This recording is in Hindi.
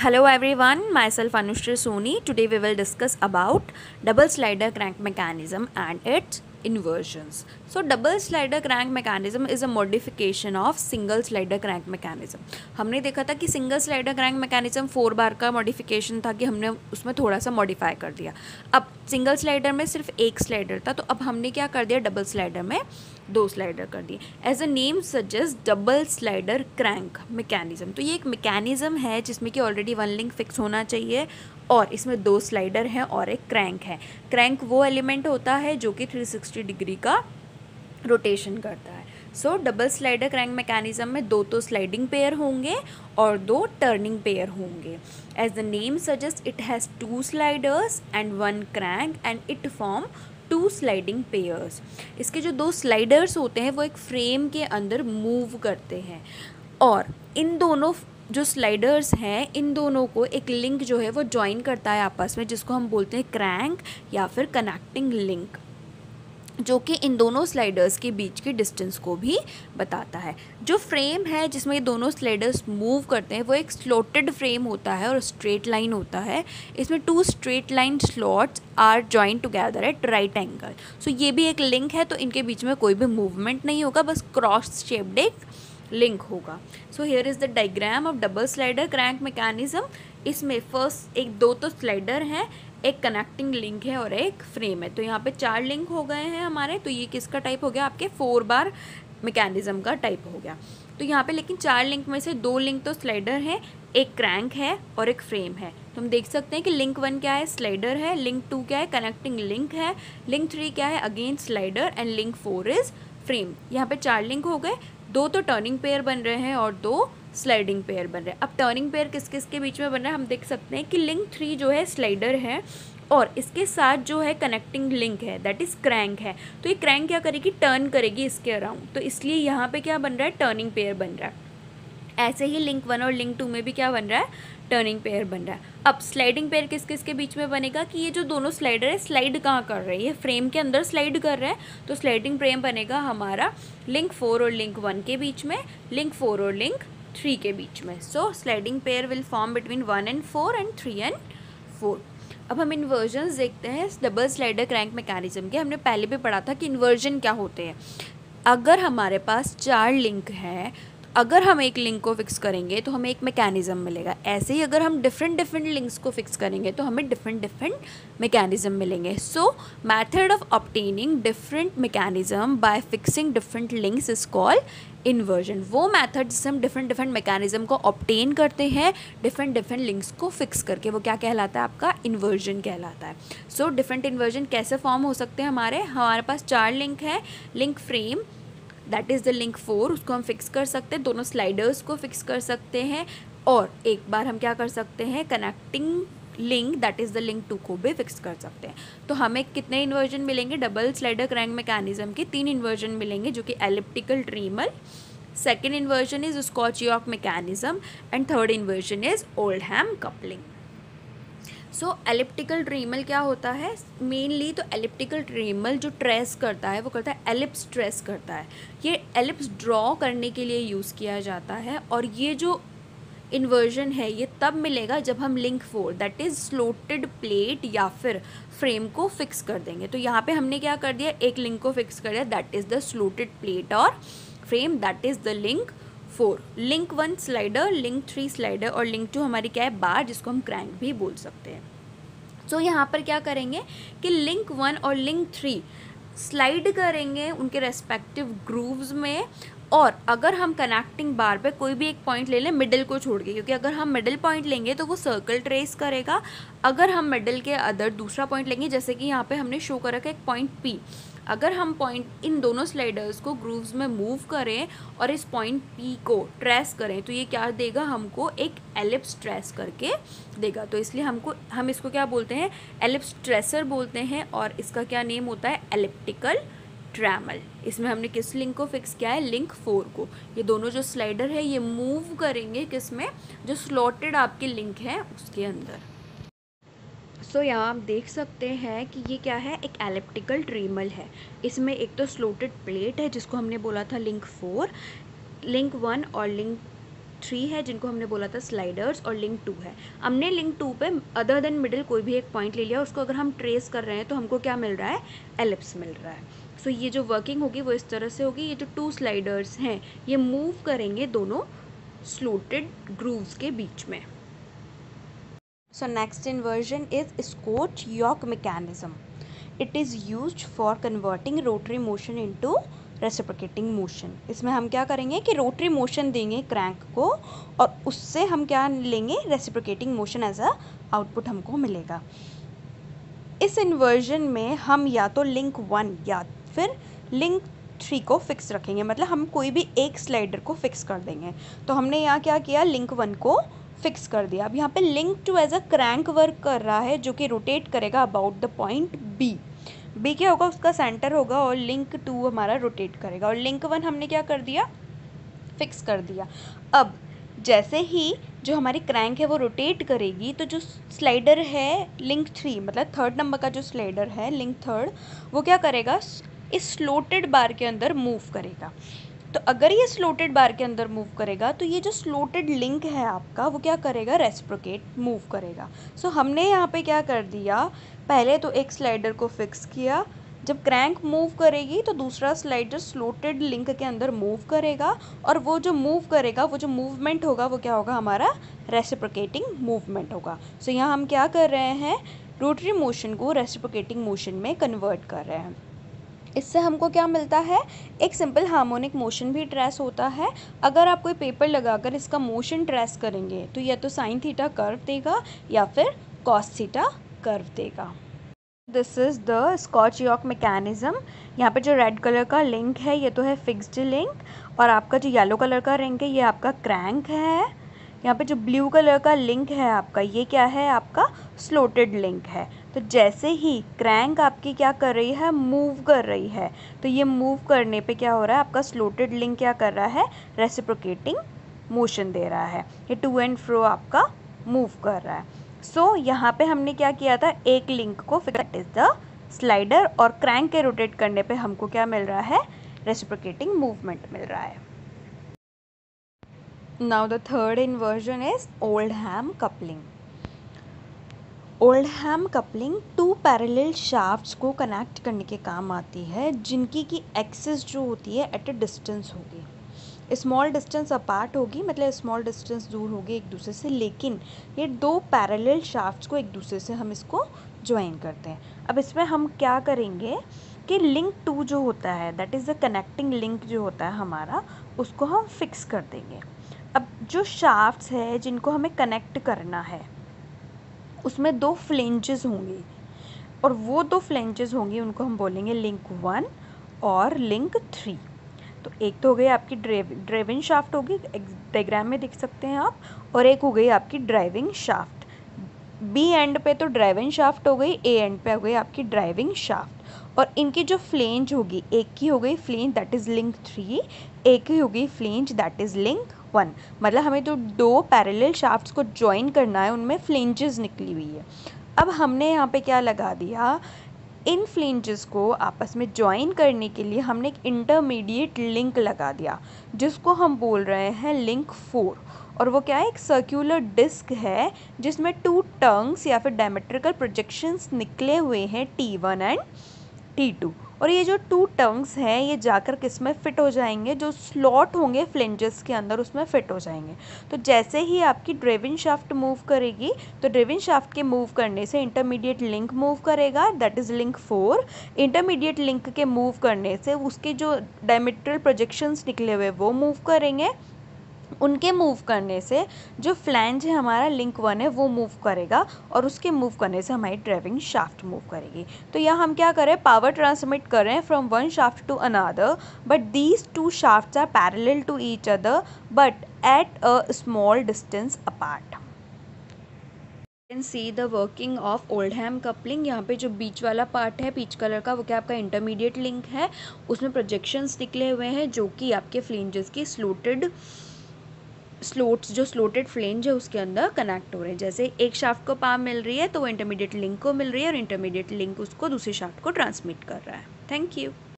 Hello everyone, myself Anushri Soni. Today we will discuss about double slider crank mechanism and its inversions. So double slider crank mechanism is a modification of single slider crank mechanism. हमने देखा था कि सिंगल स्लाइडर क्रैंक मैकेनिज्म 4 बार का मॉडिफिकेशन था कि हमने उसमें थोड़ा सा मॉडिफाई कर दिया. अब सिंगल स्लाइडर में सिर्फ एक स्लाइडर था, तो अब हमने क्या कर दिया, डबल स्लाइडर में 2 स्लाइडर कर दिए. As a name suggest double slider crank mechanism. तो ये एक मैकेनिज्म है जिसमें कि ऑलरेडी 1 लिंक फिक्स होना चाहिए और इसमें 2 स्लाइडर हैं और एक क्रैंक है. क्रैंक वो एलिमेंट होता है जो कि 360 डिग्री का रोटेशन करता है. So double slider crank mechanism में 2 तो स्लाइडिंग पेयर होंगे और 2 टर्निंग पेयर होंगे. As the name suggest it has 2 sliders and 1 crank and it form 2 sliding pairs. इसके जो 2 स्लाइडर्स होते हैं वो एक फ्रेम के अंदर मूव करते हैं और इन दोनों जो स्लाइडर्स हैं इन दोनों को एक लिंक जो है वो जॉइन करता है आपस में, जिसको हम बोलते हैं क्रैंक या फिर कनेक्टिंग लिंक, जो कि इन दोनों स्लाइडर्स के बीच की डिस्टेंस को भी बताता है. जो फ्रेम है जिसमें ये दोनों स्लाइडर्स मूव करते हैं वो एक स्लोटेड फ्रेम होता है और स्ट्रेट लाइन होता है. इसमें 2 straight line slots are join together at right angle. So ये भी एक लिंक है, तो इनके बीच में कोई भी मूवमेंट नहीं होगा, बस क्रॉस शेप्ड एक लिंक होगा. So here is the diagram of double slider crank mechanism. इसमें फर्स्ट 2 तो स्लाइडर हैं, एक कनेक्टिंग लिंक है और एक फ्रेम है. तो यहाँ पे 4 लिंक हो गए हैं हमारे. तो ये किसका टाइप हो गया, आपके 4 बार मैकेनिज्म का टाइप हो गया. तो यहाँ पे लेकिन 4 लिंक में से 2 लिंक तो स्लाइडर है, एक क्रैंक है और एक फ्रेम है. तो हम देख सकते हैं कि लिंक 1 क्या है, स्लाइडर है. लिंक 2 क्या है, कनेक्टिंग लिंक है. लिंक 3 क्या है, again slider. And link 4 is frame. यहाँ पे 4 लिंक हो गए, 2 तो टर्निंग पेयर बन रहे हैं और 2 स्लाइडिंग पेयर बन रहे हैं. अब टर्निंग पेयर किस किस के बीच में बन रहा है, हम देख सकते हैं कि लिंक 3 जो है स्लाइडर है और इसके साथ जो है कनेक्टिंग लिंक है दैट इज़ क्रैंक है. तो ये क्रैंक क्या करेगी, टर्न करेगी इसके अराउंड, तो इसलिए यहाँ पे क्या बन रहा है, टर्निंग पेयर बन रहा है. ऐसे ही लिंक 1 और लिंक 2 में भी क्या बन रहा है, टर्निंग पेयर बन रहा है. अब स्लाइडिंग पेयर किस किस के बीच में बनेगा कि ये जो दोनों स्लाइडर है स्लाइड कहाँ कर रहे हैं, ये फ्रेम के अंदर स्लाइड कर रहे हैं. तो स्लाइडिंग फ्रेम बनेगा हमारा लिंक 4 और लिंक 1 के बीच में, लिंक 4 और लिंक 3 के बीच में. So sliding pair will form between 1 and 4 and 3 and 4. अब हम इन्वर्जन्स देखते हैं डबल स्लाइडर क्रैंक मैकेनिज्म के. हमने पहले भी पढ़ा था कि इन्वर्जन क्या होते हैं. अगर हमारे पास 4 लिंक हैं, अगर हम एक लिंक को फिक्स करेंगे तो हमें एक मैकेनिज्म मिलेगा. ऐसे ही अगर हम डिफरेंट लिंक्स को फिक्स करेंगे तो हमें डिफरेंट मैकेनिज्म मिलेंगे. So method of obtaining different mechanism by fixing different links is called inversion. वो मैथड जिससे हम डिफरेंट मैकेनिज्म को ऑब्टेन करते हैं डिफरेंट लिंक्स को फिक्स करके, वो क्या कहलाता है, आपका इन्वर्जन कहलाता है. सो डिफरेंट इन्वर्जन कैसे फॉर्म हो सकते हैं, हमारे पास 4 लिंक है. Link frame that is the link 4, उसको हम फिक्स कर सकते हैं, दोनों स्लाइडर्स को फिक्स कर सकते हैं. और एक बार हम क्या कर सकते हैं, connecting link that is the link 2 को भी फिक्स कर सकते हैं. तो हमें कितने इन्वर्जन मिलेंगे, डबल स्लाइडर क्रैंक मैकेनिज्म के 3 इन्वर्जन मिलेंगे, जो कि elliptical trammel, second inversion is scotch yoke mechanism and third inversion is Oldham coupling. So elliptical trammel क्या होता है, मेनली तो एलिप्टिकल ट्रीमल जो ट्रेस करता है वो करता है एलिप्स ट्रेस करता है. ये एलिप्स ड्रॉ करने के लिए यूज़ किया जाता है. और ये जो इन्वर्जन है ये तब मिलेगा जब हम link 4 that is slotted plate या फिर फ्रेम को फिक्स कर देंगे. तो यहाँ पे हमने क्या कर दिया, एक लिंक को फिक्स कर दिया that is the slotted plate और frame that is the link 4. Link 1 slider, link 3 slider और लिंक 2 हमारी क्या है, बार, जिसको हम क्रैंक भी बोल सकते हैं. तो यहाँ पर क्या करेंगे कि लिंक 1 और लिंक 3 स्लाइड करेंगे उनके रेस्पेक्टिव ग्रूव्स में. और अगर हम कनेक्टिंग बार पे कोई भी एक पॉइंट ले लें मिडिल को छोड़ के, क्योंकि अगर हम मिडिल पॉइंट लेंगे तो वो सर्कल ट्रेस करेगा. अगर हम मिडिल के अदर दूसरा पॉइंट लेंगे, जैसे कि यहाँ पे हमने शो कर रखा है एक पॉइंट P, अगर हम पॉइंट इन दोनों स्लाइडर्स को ग्रूव्स में मूव करें और इस पॉइंट P को ट्रेस करें तो ये क्या देगा, हमको एक एलिप्स ट्रेस करके देगा. तो इसलिए हम इसको क्या बोलते हैं, एलिप्स ट्रेसर बोलते हैं. और इसका क्या नेम होता है, एलिप्टिकल ट्रैमल. इसमें हमने किस लिंक को फिक्स किया है, लिंक 4 को. ये दोनों जो स्लाइडर है ये मूव करेंगे किस में, जो स्लॉटेड आपके लिंक है उसके अंदर. सो यहाँ आप देख सकते हैं कि ये क्या है, एक एलिप्टिकल ट्रीमल है. इसमें एक तो स्लोटेड प्लेट है जिसको हमने बोला था लिंक 4, लिंक 1 और लिंक 3 है जिनको हमने बोला था स्लाइडर्स, और लिंक 2 है। हमने लिंक 2 पे अदर देन मिडिल कोई भी एक पॉइंट ले लिया, उसको अगर हम ट्रेस कर रहे हैं तो हमको क्या मिल रहा है, एलिप्स मिल रहा है। सो ये जो वर्किंग होगी वो इस तरह से होगी। ये जो 2 स्लाइडर्स हैं ये मूव करेंगे दोनों स्लोटेड ग्रूव्स के बीच में। So next inversion is scotch yoke mechanism. It is used for converting rotary motion into reciprocating motion. इसमें हम क्या करेंगे कि रोटरी मोशन देंगे क्रैंक को और उससे हम क्या लेंगे, reciprocating motion as a output हमको मिलेगा। इस इन्वर्जन में हम या तो लिंक 1 या फिर लिंक 3 को फिक्स रखेंगे, मतलब हम कोई भी एक स्लाइडर को फिक्स कर देंगे। तो हमने यहाँ क्या किया, लिंक 1 को फिक्स कर दिया। अब यहाँ पे link 2 as a crank work कर रहा है जो कि रोटेट करेगा about the point B. B क्या होगा, उसका सेंटर होगा, और लिंक 2 हमारा रोटेट करेगा, और लिंक 1 हमने क्या कर दिया, फिक्स कर दिया। अब जैसे ही जो हमारी क्रैंक है वो रोटेट करेगी तो जो स्लाइडर है लिंक 3, मतलब थर्ड नंबर का जो स्लाइडर है लिंक 3, वो क्या करेगा, इस स्लोटेड बार के अंदर मूव करेगा। तो अगर ये स्लोटेड बार के अंदर मूव करेगा तो ये जो स्लोटेड लिंक है आपका वो क्या करेगा, रेसिप्रोकेट मूव करेगा। सो हमने यहाँ पे क्या कर दिया, पहले तो एक स्लाइडर को फिक्स किया, जब क्रैंक मूव करेगी तो दूसरा स्लाइडर स्लोटेड लिंक के अंदर मूव करेगा, और वो जो मूव करेगा, वो जो मूवमेंट होगा वो क्या होगा, हमारा रेसिप्रोकेटिंग मूवमेंट होगा। सो यहाँ हम क्या कर रहे हैं, रोटरी मोशन को रेसिप्रोकेटिंग मोशन में कन्वर्ट कर रहे हैं। इससे हमको क्या मिलता है, एक सिंपल हार्मोनिक मोशन भी ट्रेस होता है। अगर आप कोई पेपर लगाकर इसका मोशन ट्रेस करेंगे तो या तो साइन थीटा कर्व देगा या फिर कॉस थीटा कर्व देगा। This is the scotch yoke mechanism. यहाँ पे जो रेड कलर का लिंक है ये तो है फिक्स्ड लिंक, और आपका जो येलो कलर का लिंक है ये आपका क्रैंक है। यहाँ पे जो ब्लू कलर का लिंक है आपका, ये क्या है, आपका स्लोटेड लिंक है। तो जैसे ही क्रैंक आपकी क्या कर रही है, मूव कर रही है, तो ये मूव करने पे क्या हो रहा है, आपका स्लोटेड लिंक क्या कर रहा है, रेसिप्रोकेटिंग मोशन दे रहा है। ये टू एंड फ्रो आपका मूव कर रहा है। सो यहाँ पे हमने क्या किया था, एक लिंक को fix, that is the slider, और क्रैंक के रोटेट करने पे हमको क्या मिल रहा है, रेसिप्रोकेटिंग मूवमेंट मिल रहा है। Now the third inversion is Oldham coupling. Oldham coupling 2 parallel shafts को कनेक्ट करने के काम आती है, जिनकी की एक्सिस जो होती है एट अ डिस्टेंस होगी, स्मॉल डिस्टेंस अपार्ट होगी, मतलब स्मॉल डिस्टेंस दूर होगी एक दूसरे से, लेकिन ये 2 पैरेलल शाफ्ट्स को एक दूसरे से हम इसको ज्वाइन करते हैं। अब इसमें हम क्या करेंगे कि लिंक 2 जो होता है, that is the connecting link जो होता है हमारा, उसको हम फिक्स कर देंगे। अब जो शाफ्ट्स है जिनको हमें कनेक्ट करना है उसमें 2 फ्लेंजेस होंगी, और वो 2 फ्लेंजेस होंगी उनको हम बोलेंगे लिंक 1 और लिंक 3। तो एक तो हो गई आपकी ड्राइविंग शाफ्ट होगी, डायग्राम में देख सकते हैं आप, और एक हो गई आपकी ड्राइविंग शाफ्ट। बी एंड पे तो ड्राइविंग शाफ्ट हो गई, ए एंड पे हो गई आपकी ड्राइविंग शाफ्ट, और इनकी जो फ्लेंज होगी, एक की हो गई फ्लेंज दैट इज़ लिंक 3, एक ही हो गई फ्लेंज दैट इज़ लिंक 1। मतलब हमें तो 2 पैरेलल शाफ्ट्स को ज्वाइन करना है, उनमें फ्लेंजेस निकली हुई है। अब हमने यहाँ पे क्या लगा दिया, इन फ्लेंजेस को आपस में ज्वाइन करने के लिए हमने एक इंटरमीडिएट लिंक लगा दिया, जिसको हम बोल रहे हैं लिंक 4। और वो क्या है, एक सर्कुलर डिस्क है जिसमें 2 टर्न्स या फिर डायमेट्रिकल प्रोजेक्शंस निकले हुए हैं T1 एंड T2, और ये जो 2 टर्न्स हैं ये जाकर किस में फिट हो जाएंगे, जो स्लॉट होंगे फ्लेंजेस के अंदर उसमें फिट हो जाएंगे। तो जैसे ही आपकी ड्राइविंग शाफ्ट मूव करेगी तो ड्राइविंग शाफ्ट के मूव करने से इंटरमीडिएट लिंक मूव करेगा, that is link 4। Intermediate link के मूव करने से उसके जो डायमेट्रल प्रोजेक्शंस निकले हुए वो मूव करेंगे, उनके मूव करने से जो फ्लैंज है हमारा लिंक 1 है वो मूव करेगा, और उसके मूव करने से हमारी ड्राइविंग शाफ्ट मूव करेगी। तो यहाँ हम क्या करें, पावर ट्रांसमिट करें from one shaft to another, but these 2 shafts are parallel to each other but at a small distance apart. Can see the working of Oldham coupling. यहाँ पे जो बीच वाला पार्ट है पीच कलर का, वो क्या आपका इंटरमीडिएट लिंक है, उसमें प्रोजेक्शंस निकले हुए हैं जो कि आपके फ्लेंजेस की जो स्लोटेड फ्लेंज है उसके अंदर कनेक्ट हो रहे हैं। जैसे एक शाफ्ट को पावर मिल रही है तो वो इंटरमीडिएट लिंक को मिल रही है, और इंटरमीडिएट लिंक उसको दूसरी शाफ्ट को ट्रांसमिट कर रहा है। Thank you.